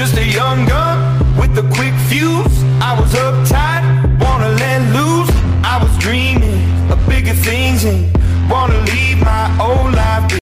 just a young gun with a quick fuse. I was uptight, wanna let loose. I was dreaming of bigger things and wanna leave my old